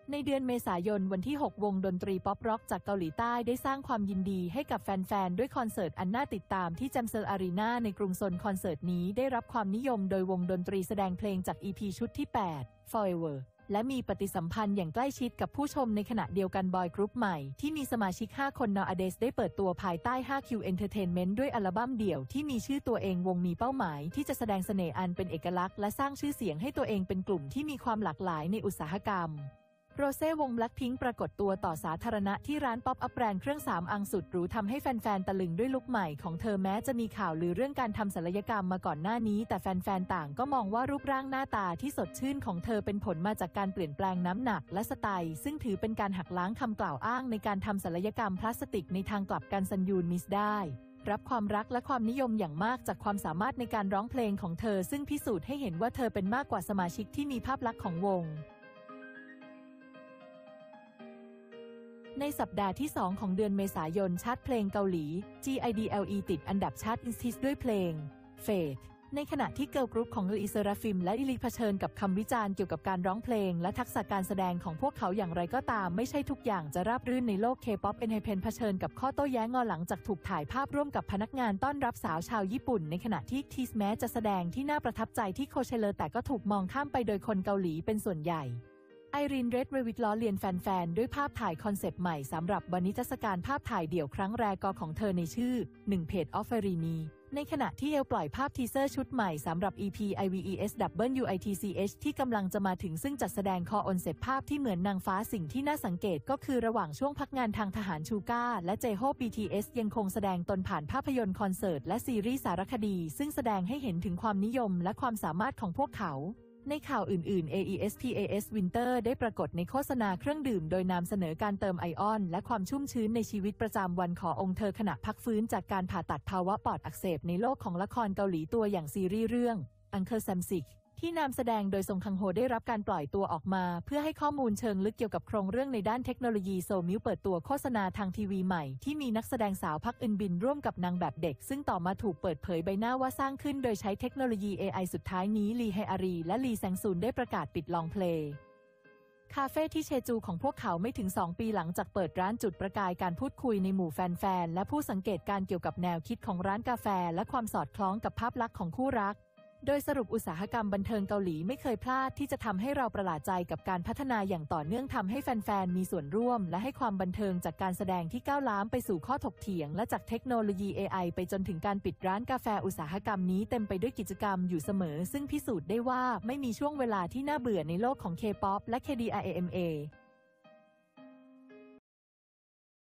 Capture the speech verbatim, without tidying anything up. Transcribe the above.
ในเดือนเมษายนวันที่หกวงดนตรีป๊อปร็อกจากเกาหลีใต้ได้สร้างความยินดีให้กับแฟนๆด้วยคอนเสิร์ตอันน่าติดตามที่แจมเซอร์อารีนาในกรุงโซลคอนเสิร์ตนี้ได้รับความนิยมโดยวงดนตรีแสดงเพลงจาก อี พี ชุดที่ แปด Forever และมีปฏิสัมพันธ์อย่างใกล้ชิดกับผู้ชมในขณะเดียวกันบอยกรุ๊ปใหม่ที่มีสมาชิกห้าคน Nowadays ได้เปิดตัวภายใต้ ไฟว์ คิว Entertainment ด้วยอัลบั้มเดี่ยวที่มีชื่อตัวเองวงมีเป้าหมายที่จะแสดงเสน่ห์อันเป็นเอกลักษณ์และสร้างชื่อเสียงให้ตัวเองเป็นกลุ่มที่มีความหลากหลายในอุตสาหกรรมโรเซ่วง Blackpink ปรากฏตัวต่อสาธารณะที่ร้านป๊อปอัพแบรนด์เครื่องสำอางสุดหรูทำให้แฟนๆตะลึงด้วยลุคใหม่ของเธอแม้จะมีข่าวลือเรื่องการทำศัลยกรรมมาก่อนหน้านี้แต่แฟนๆต่างก็มองว่ารูปร่างหน้าตาที่สดชื่นของเธอเป็นผลมาจากการเปลี่ยนแปลงน้ำหนักและสไตล์ซึ่งถือเป็นการหักล้างคำกล่าวอ้างในการทำศัลยกรรมพลาสติกในทางกลับกันซันยูนมิสได้รับความรักและความนิยมอย่างมากจากความสามารถในการร้องเพลงของเธอซึ่งพิสูจน์ให้เห็นว่าเธอเป็นมากกว่าสมาชิกที่มีภาพลักษณ์ของวงในสัปดาห์ที่สองของเดือนเมษายนชาร์ตเพลงเกาหลี จี ไอ ดี แอล อี ติดอันดับชาร์ตอินทิสด้วยเพลง Fate ในขณะที่เกิร์ลกรุ๊ปของลีเซราฟิมและอิลีเผชิญกับคำวิจารณ์เกี่ยวกับการร้องเพลงและทักษะการแสดงของพวกเขาอย่างไรก็ตามไม่ใช่ทุกอย่างจะราบรื่นในโลก K-pop เอ็น ไฮ เพนเผชิญกับข้อโต้แย้งหลังจากถูกถ่ายภาพร่วมกับพนักงานต้อนรับสาวชาวญี่ปุ่นในขณะที่ทีสแม้จะแสดงที่น่าประทับใจที่โคเชเลอร์แต่ก็ถูกมองข้ามไปโดยคนเกาหลีเป็นส่วนใหญ่ไอรีน เรดเรวิทล้อเลียนแฟนๆด้วยภาพถ่ายคอนเซปต์ใหม่สำหรับวันนิทรรศการภาพถ่ายเดี่ยวครั้งแรกของเธอในชื่อหนึ่งเพจออฟเฟรีนีในขณะที่เอลปล่อยภาพทีเซอร์ชุดใหม่สำหรับ อี พี ไอ วี อี เอส ดับเบิลยู ไอ ที ซี เอช ที่กำลังจะมาถึงซึ่งจัดแสดงคออนเซปต์ภาพที่เหมือนนางฟ้าสิ่งที่น่าสังเกตก็คือระหว่างช่วงพักงานทางทหารชูก้าและเจโฮ บี ที เอส ยังคงแสดงตนผ่านภาพยนตร์คอนเสิร์ตและซีรีส์สารคดีซึ่งแสดงให้เห็นถึงความนิยมและความสามารถของพวกเขาในข่าวอื่นๆ เอ อี เอส พี เอ เอส Winter ได้ปรากฏในโฆษณาเครื่องดื่มโดยนำเสนอการเติมไอออนและความชุ่มชื้นในชีวิตประจำวันขององค์เธอขณะพักฟื้นจากการผ่าตัดภาวะปอดอักเสบในโลกของละครเกาหลีตัวอย่างซีรีส์เรื่อง Uncle Samsik ที่นำแสดงโดยซงคังโฮได้รับการปล่อยตัวออกมาเพื่อให้ข้อมูลเชิงลึกเกี่ยวกับโครงเรื่องในด้านเทคโนโลยีโซมิวเปิดตัวโฆษณาทางทีวีใหม่ที่มีนักแสดงสาวพักอึนบินร่วมกับนางแบบเด็กซึ่งต่อมาถูกเปิดเผยใบหน้าว่าสร้างขึ้นโดยใช้เทคโนโลยี เอ ไอ สุดท้ายนี้ลีไฮอารีและลีแซงซุนได้ประกาศปิดลองเพลย์คาเฟ่ที่เชจูของพวกเขาไม่ถึงสองปีหลังจากเปิดร้านจุดประกายการพูดคุยในหมู่แฟนๆและผู้สังเกตการเกี่ยวกับแนวคิดของร้านกาแฟและความสอดคล้องกับภาพลักษณ์ของคู่รักโดยสรุปอุตสาหกรรมบันเทิงเกาหลีไม่เคยพลาดที่จะทำให้เราประหลาดใจกับการพัฒนาอย่างต่อเนื่องทำให้แฟนๆมีส่วนร่วมและให้ความบันเทิงจากการแสดงที่ก้าวล้ำไปสู่ข้อถกเถียงและจากเทคโนโลยี เอ ไอ ไปจนถึงการปิดร้านกาแฟอุตสาหกรรมนี้เต็มไปด้วยกิจกรรมอยู่เสมอซึ่งพิสูจน์ได้ว่าไม่มีช่วงเวลาที่น่าเบื่อในโลกของ K-pop และ เค ดี อาร์ เอ เอ็ม เอ